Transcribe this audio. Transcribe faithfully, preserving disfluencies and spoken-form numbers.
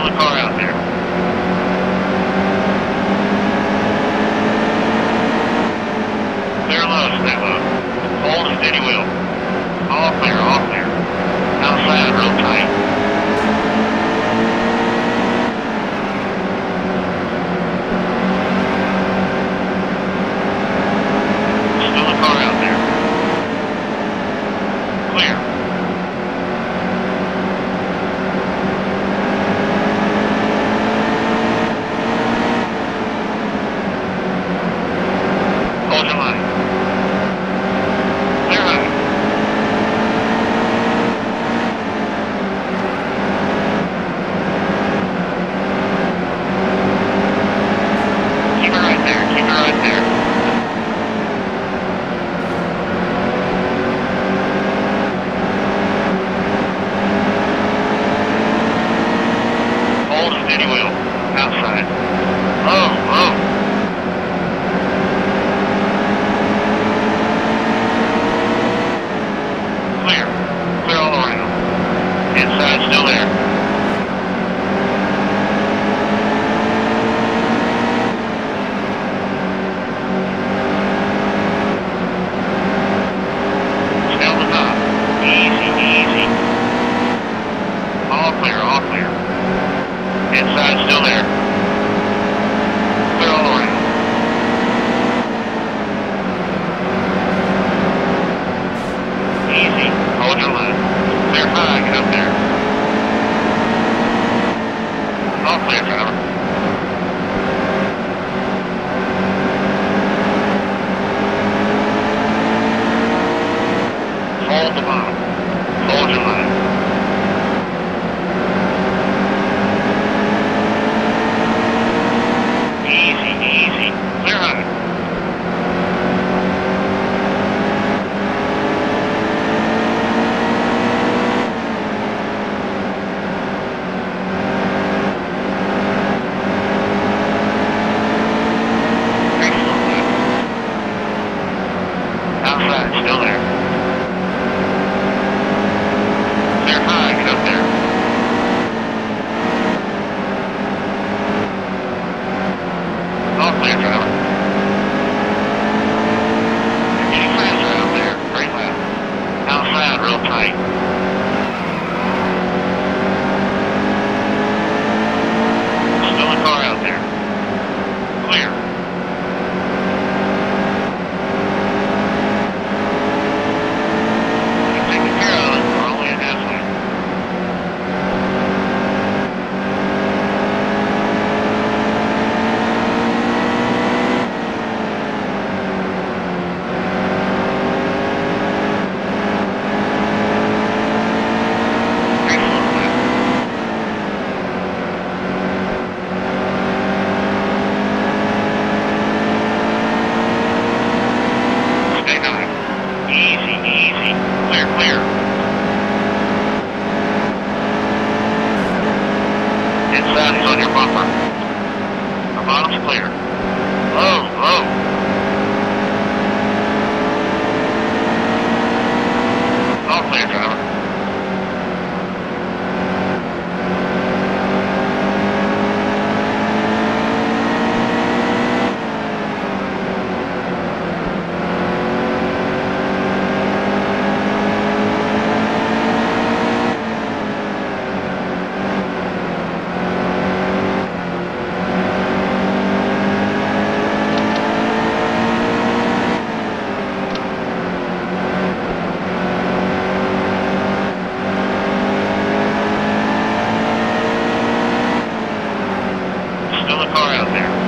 a car out there. Clear low, stay low. Hold and steady wheel. All clear, all clear. Outside, real tight. Still a car out there. Clear. Hold your line. Clear high. Keep it right there, keep it right there. Hold and steady wheel. Outside. Low, low. Clear. Clear all around. Inside still there. Stay on the top. Easy, easy. All clear, all clear. Inside still there. Clear all around. Easy. Hold your line. Clear high, get up there. All clear, driver. Hold the bottom. Hold your line. Easy, easy. Clear high. Very slow left. Outside, still there. Clear high, get up there. All clear, driver. You're getting faster out there. Brake left. Outside, real tight. Still a car out there. Clear. You're taking care of it. We're only at halfway. Very slow left. Stay high. Easy, easy. Clear, clear. Inside, he's on your bumper. The bottom's clear. Low, low. All clear, driver. Still a car out there.